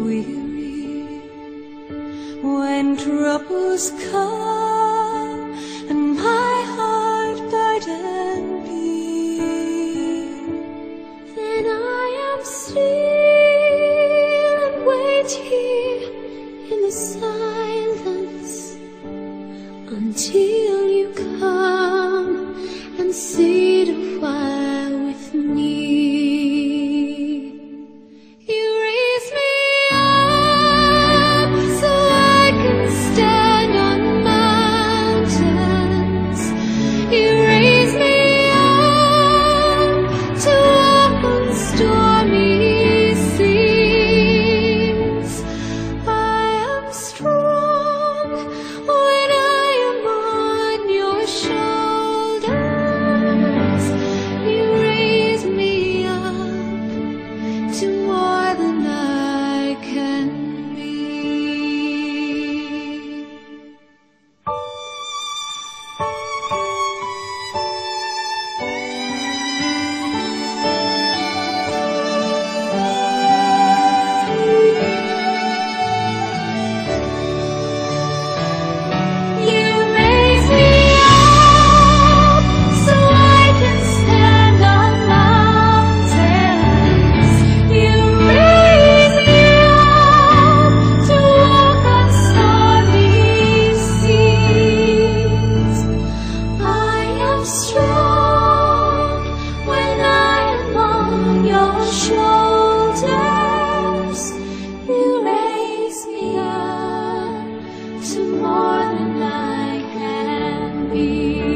weary when troubles come and my heart burden be. Then I am still and wait here in the silence until you come and sit a while with me. You raise me up so I can stand on mountains. You raise me up to walk on stormy seas. I am strong when I am on your shoulders. You raise me up to more than I can be. You raise me up so I can stand on mountains. You raise me up to walk on stormy seas. I am strong when I am on your shoulders. You raise me up to more than I can be.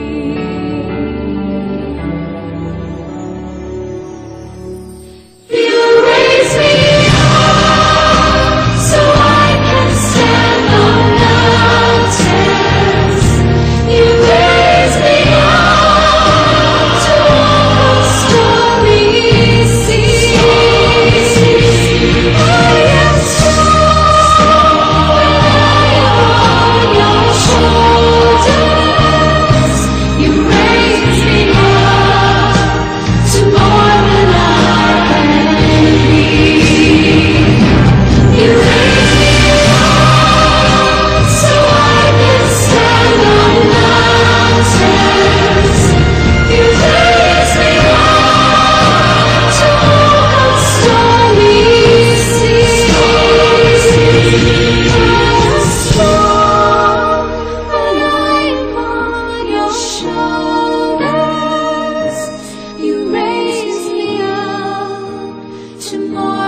You raise me up so I can stand on mountains. You raise me up to walk on stormy seas. I am strong when I am on your shoulders. You raise me up to more than I can be. You raise me up so I can stand on mountains. You raise me up to walk on stormy seas. I am strong when I am on your shoulders. You raise me up to more